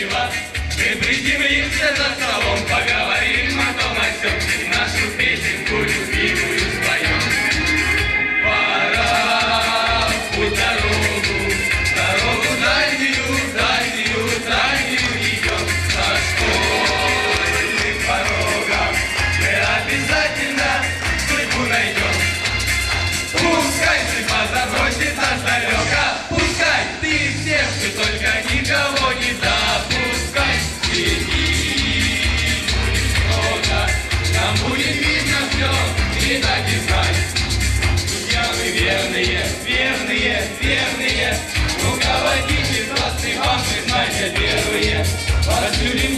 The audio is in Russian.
ничего. Мы приземлимся за столом, поговорим о том о сём, и нашу песенку любимую споем. Пора в путь дорогу, дорогу дальнюю, дальнюю, дальнюю идем. За школьным порогом мы обязательно судьбу найдем. Пускай судьба забросит нас далеко, пускай ты в сердце, только никого не допускай. Впереди будет много, нам будет видно все, и так и знать. Друзья мы верные, верные, верные, руководитель классный, вам мы знания первые. Вас люди